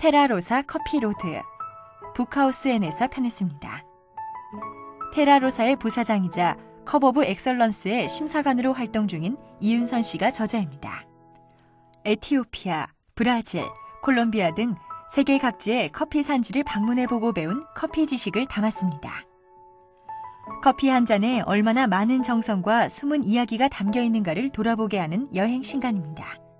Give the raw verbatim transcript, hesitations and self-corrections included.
테라로사 커피로드, 북하우스엔에서 편했습니다. 테라로사의 부사장이자 컵 오브 엑설런스의 심사관으로 활동 중인 이윤선 씨가 저자입니다. 에티오피아, 브라질, 콜롬비아 등 세계 각지의 커피 산지를 방문해보고 배운 커피 지식을 담았습니다. 커피 한 잔에 얼마나 많은 정성과 숨은 이야기가 담겨 있는가를 돌아보게 하는 여행 신간입니다.